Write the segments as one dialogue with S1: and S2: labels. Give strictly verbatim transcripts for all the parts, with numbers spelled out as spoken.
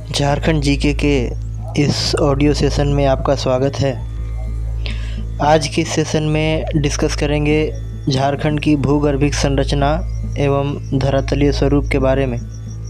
S1: Jharkhand GK के इस audio session में आपका स्वागत है। आज के सेशन में डिस्कस करेंगे झारखंड की भूगर्भिक संरचना एवं धरातलीय स्वरूप के बारे में।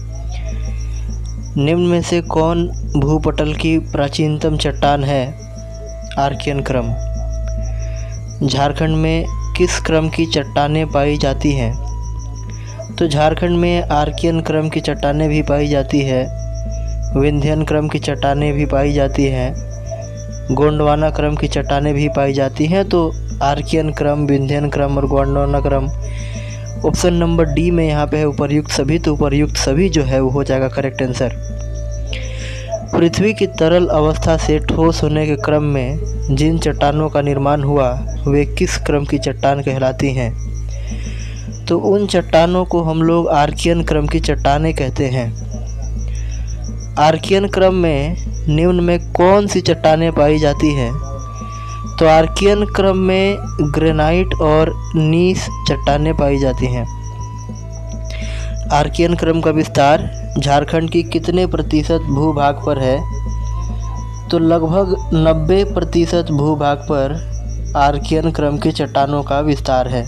S1: निम्न में से कौन भूपटल की प्राचीनतम चट्टान है? आर्कियन क्रम। झारखंड में किस क्रम की चट्टानें पाई जाती हैं? तो झारखंड में आर्कियन क्रम की चट्टानें भी पाई जाती है, विंध्यन क्रम की चट्टानें भी पाई जाती हैं, गोंडवाना क्रम की चट्टानें भी पाई जाती हैं। तो आर्कियन क्रम, विंध्यन क्रम और गोंडवाना क्रम ऑप्शन नंबर डी में यहाँ पे है उपर्युक्त सभी। तो उपर्युक्त सभी जो है वो हो जाएगा करेक्ट आंसर। पृथ्वी की तरल अवस्था से ठोस होने के क्रम में जिन चट्टानों का निर्माण हुआ वे किस क्रम की चट्टान कहलाती हैं? तो उन चट्टानों को हम लोग आर्कियन क्रम की चट्टानें कहते हैं। आर्कियन क्रम में निम्न में कौन सी चट्टानें पाई जाती हैं? तो आर्कियन क्रम में ग्रेनाइट और नीस चट्टानें पाई जाती हैं। आर्कियन क्रम का विस्तार झारखंड की कितने प्रतिशत भूभाग पर है? तो लगभग नब्बे प्रतिशत भूभाग पर आर्कियन क्रम की चट्टानों का विस्तार है।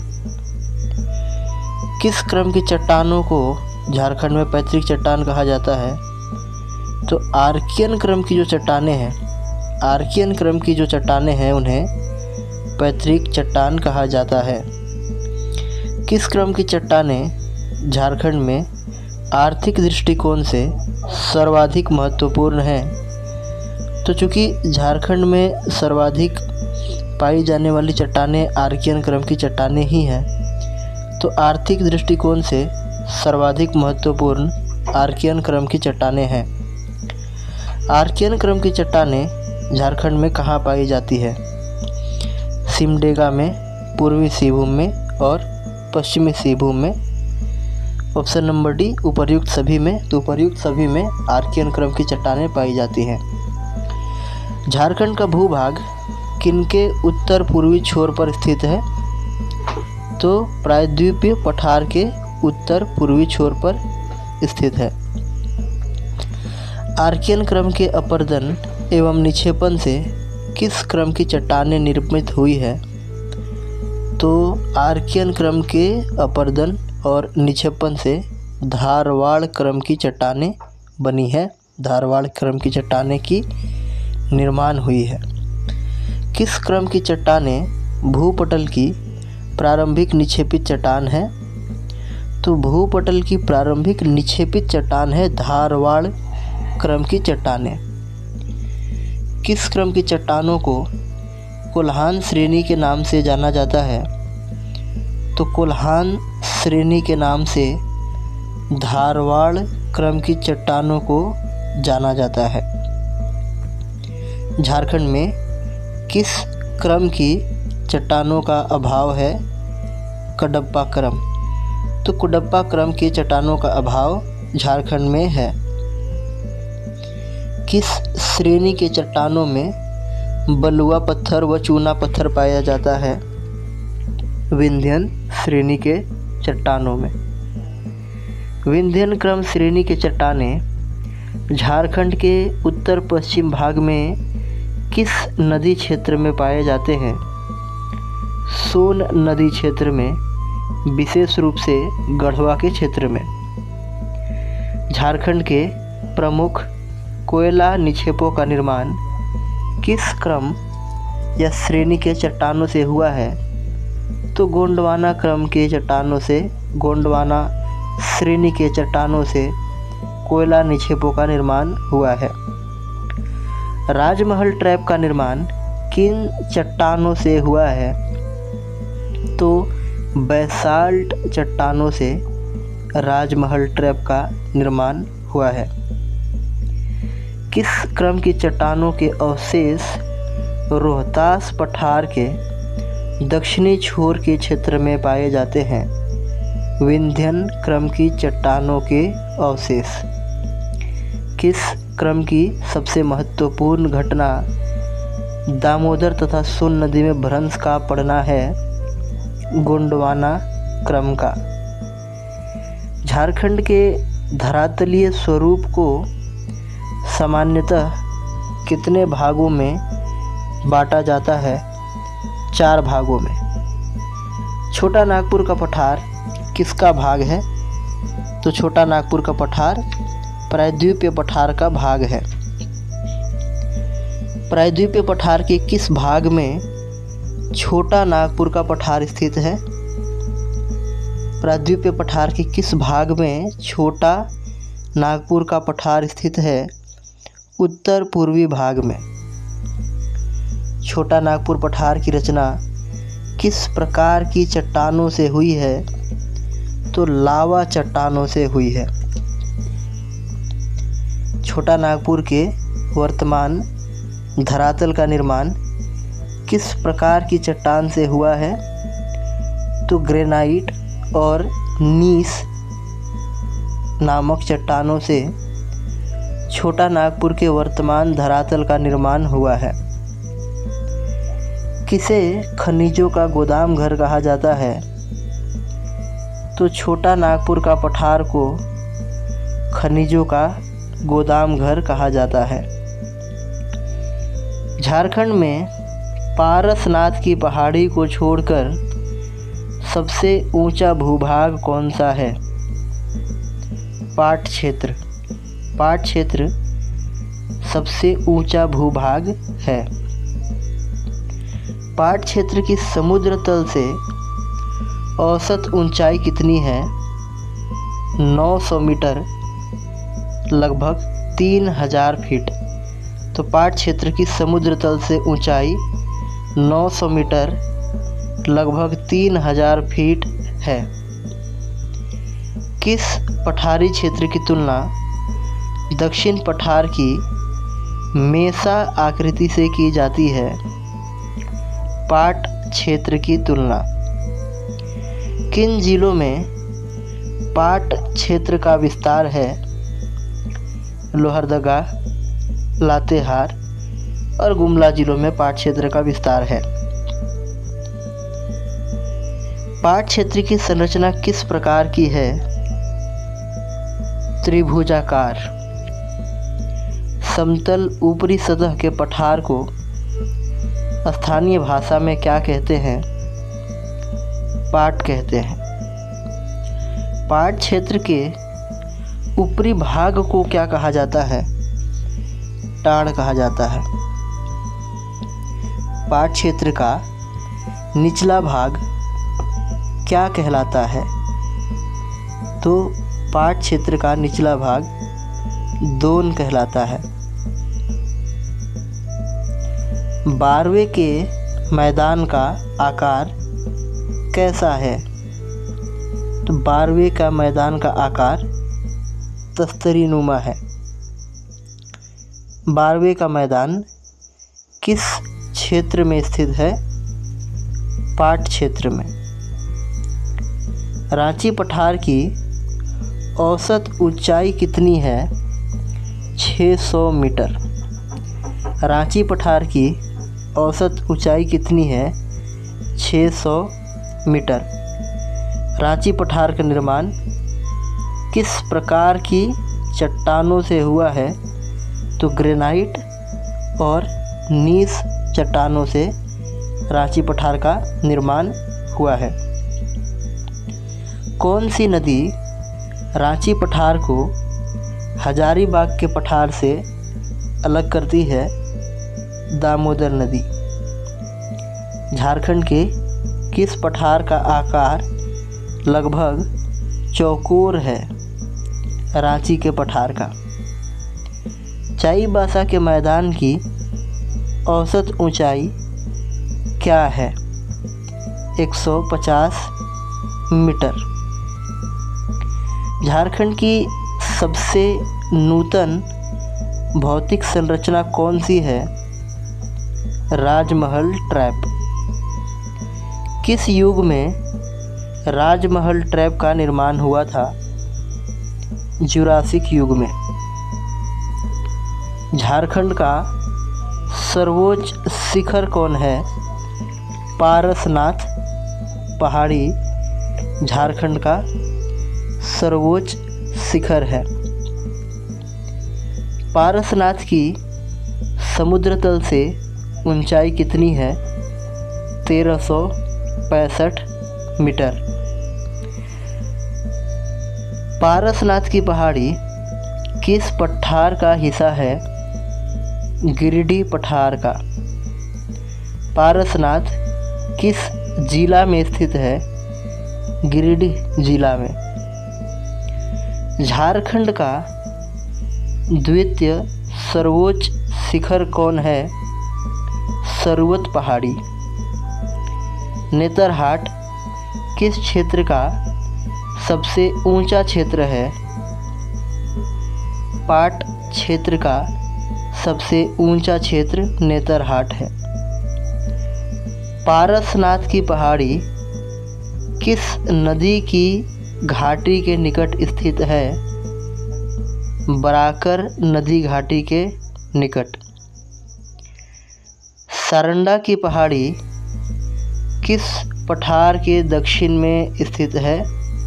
S1: किस क्रम की चट्टानों को झारखंड में पैतृक चट्टान कहा जाता है? तो आर्कियन क्रम की जो चट्टानें हैं आर्कियन क्रम की जो चट्टानें हैं उन्हें पैतृक चट्टान कहा जाता है। किस क्रम की चट्टानें झारखंड में आर्थिक दृष्टिकोण से सर्वाधिक महत्वपूर्ण हैं? तो चूँकि झारखंड में सर्वाधिक पाई जाने वाली चट्टानें आर्कियन क्रम की चट्टानें ही हैं, तो आर्थिक दृष्टिकोण से सर्वाधिक महत्वपूर्ण आर्कियन क्रम की चट्टानें हैं। आर्कियन क्रम की चट्टानें झारखंड में कहाँ पाई जाती है? सिमडेगा में, पूर्वी सिंहभूम में और पश्चिमी सिंहभूम में। ऑप्शन नंबर डी उपर्युक्त सभी में। तो उपर्युक्त सभी में आर्कियन क्रम की चट्टानें पाई जाती हैं। झारखंड का भूभाग किनके उत्तर पूर्वी छोर पर स्थित है? तो प्रायद्वीपीय पठार के उत्तर पूर्वी छोर पर स्थित है। आर्कियन क्रम के अपरदन एवं निक्षेपण से किस क्रम की चट्टानें निर्मित हुई है? तो आर्कियन क्रम के अपरदन और निक्षेपण से धारवाड़ क्रम की चट्टानें बनी है। धारवाड़ क्रम की चट्टानें की निर्माण हुई है। किस क्रम की चट्टानें भूपटल की प्रारंभिक निक्षेपित चट्टान है? तो भूपटल की प्रारंभिक निक्षेपित चट्टान है धारवाड़ क्रम की चट्टानें। किस क्रम की चट्टानों को कोल्हान श्रेणी के नाम से जाना जाता है? तो कोल्हान श्रेणी के नाम से धारवाड़ क्रम की चट्टानों को जाना जाता है। झारखंड में किस क्रम की चट्टानों का अभाव है? कडप्पा क्रम। तो कडप्पा क्रम की चट्टानों का अभाव झारखंड में है। किस श्रेणी के चट्टानों में बलुआ पत्थर व चूना पत्थर पाया जाता है? विंध्यन श्रेणी के चट्टानों में। विंध्यन क्रम श्रेणी के चट्टानें झारखंड के उत्तर पश्चिम भाग में किस नदी क्षेत्र में पाए जाते हैं? सोन नदी क्षेत्र में, विशेष रूप से गढ़वा के क्षेत्र में। झारखंड के प्रमुख कोयला निक्षेपों का निर्माण किस क्रम या श्रेणी के चट्टानों से हुआ है? तो गोंडवाना क्रम के चट्टानों से, गोंडवाना श्रेणी के चट्टानों से कोयला निक्षेपों का निर्माण हुआ है। राजमहल ट्रैप का निर्माण किन चट्टानों से हुआ है? तो बैसाल्ट चट्टानों से राजमहल ट्रैप का निर्माण हुआ है। किस क्रम की चट्टानों के अवशेष रोहतास पठार के दक्षिणी छोर के क्षेत्र में पाए जाते हैं? विंध्यन क्रम की चट्टानों के अवशेष। किस क्रम की सबसे महत्वपूर्ण घटना दामोदर तथा सोन नदी में भ्रंश का पड़ना है? गोंडवाना क्रम का। झारखंड के धरातलीय स्वरूप को सामान्यतः कितने भागों में बांटा जाता है? चार भागों में। छोटा नागपुर का पठार किसका भाग है? तो छोटा नागपुर का पठार प्रायद्वीपीय पठार का भाग है। प्रायद्वीपीय पठार के किस भाग में छोटा नागपुर का पठार स्थित है? प्रायद्वीपीय पठार के किस भाग में छोटा नागपुर का पठार स्थित है? उत्तर पूर्वी भाग में। छोटा नागपुर पठार की रचना किस प्रकार की चट्टानों से हुई है? तो लावा चट्टानों से हुई है। छोटा नागपुर के वर्तमान धरातल का निर्माण किस प्रकार की चट्टान से हुआ है? तो ग्रेनाइट और नीस नामक चट्टानों से छोटा नागपुर के वर्तमान धरातल का निर्माण हुआ है। किसे खनिजों का गोदाम घर कहा जाता है? तो छोटा नागपुर का पठार को खनिजों का गोदाम घर कहा जाता है। झारखंड में पारसनाथ की पहाड़ी को छोड़कर सबसे ऊंचा भूभाग कौन सा है? पाट क्षेत्र। पाट क्षेत्र सबसे ऊंचा भूभाग है। पाट क्षेत्र की समुद्र तल से औसत ऊंचाई कितनी है? नौ सौ मीटर, लगभग तीन हज़ार फीट। तो पाट क्षेत्र की समुद्र तल से ऊंचाई नौ सौ मीटर, लगभग तीन हज़ार फीट है। किस पठारी क्षेत्र की तुलना दक्षिण पठार की मेसा आकृति से की जाती है? पाट क्षेत्र की तुलना। किन जिलों में पाट क्षेत्र का विस्तार है? लोहरदगा, लातेहार और गुमला जिलों में पाट क्षेत्र का विस्तार है। पाट क्षेत्र की संरचना किस प्रकार की है? त्रिभुजाकार। समतल ऊपरी सतह के पठार को स्थानीय भाषा में क्या कहते हैं? पाट कहते हैं। पाट क्षेत्र के ऊपरी भाग को क्या कहा जाता है? टाड़ कहा जाता है। पाट क्षेत्र का निचला भाग क्या कहलाता है? तो पाट क्षेत्र का निचला भाग दोन कहलाता है। बारवे के मैदान का आकार कैसा है? तो बारवे का मैदान का आकार तस्तरी नुमा है। बारवे का मैदान किस क्षेत्र में स्थित है? पाट क्षेत्र में। रांची पठार की औसत ऊंचाई कितनी है? छह सौ मीटर। रांची पठार की औसत ऊंचाई कितनी है? छह सौ मीटर। रांची पठार का निर्माण किस प्रकार की चट्टानों से हुआ है? तो ग्रेनाइट और नीस चट्टानों से रांची पठार का निर्माण हुआ है। कौन सी नदी रांची पठार को हजारीबाग के पठार से अलग करती है? दामोदर नदी। झारखंड के किस पठार का आकार लगभग चौकोर है? रांची के पठार का। चाईबासा के मैदान की औसत ऊंचाई क्या है? एक सौ पचास मीटर। झारखंड की सबसे नूतन भौतिक संरचना कौन सी है? राजमहल ट्रैप। किस युग में राजमहल ट्रैप का निर्माण हुआ था? जुरासिक युग में। झारखंड का सर्वोच्च शिखर कौन है? पारसनाथ पहाड़ी झारखंड का सर्वोच्च शिखर है। पारसनाथ की समुद्र तल से ऊंचाई कितनी है? तेरह सौ पैंसठ मीटर। पारसनाथ की पहाड़ी किस पठार का हिस्सा है? गिरिडीह पठार का। पारसनाथ किस जिला में स्थित है? गिरिडीह जिला में। झारखंड का द्वितीय सर्वोच्च शिखर कौन है? सर्वत पहाड़ी। नेतरहाट किस क्षेत्र का सबसे ऊंचा क्षेत्र है? पाट क्षेत्र का सबसे ऊंचा क्षेत्र नेतरहाट है। पारसनाथ की पहाड़ी किस नदी की घाटी के निकट स्थित है? बराकर नदी घाटी के निकट। सारंडा की पहाड़ी किस पठार के दक्षिण में स्थित है?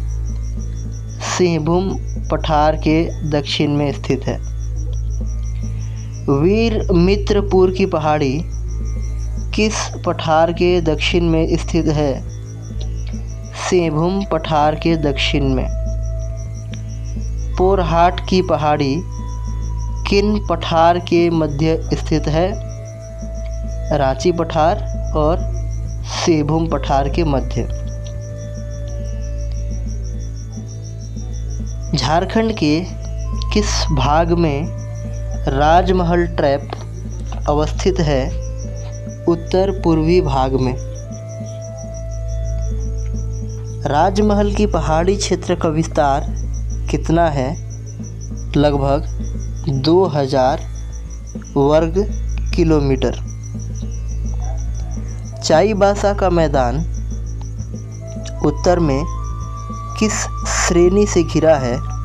S1: सिंहभूम पठार के दक्षिण में स्थित है। वीरमित्रपुर की पहाड़ी किस पठार के दक्षिण में स्थित है? सिंहभूम पठार के दक्षिण में। पोरहाट की पहाड़ी किन पठार के मध्य स्थित है? रांची पठार और सिंहभूम पठार के मध्य। झारखंड के किस भाग में राजमहल ट्रैप अवस्थित है? उत्तर पूर्वी भाग में। राजमहल की पहाड़ी क्षेत्र का विस्तार कितना है? लगभग दो हज़ार वर्ग किलोमीटर। चाईबासा का मैदान उत्तर में किस श्रेणी से घिरा है?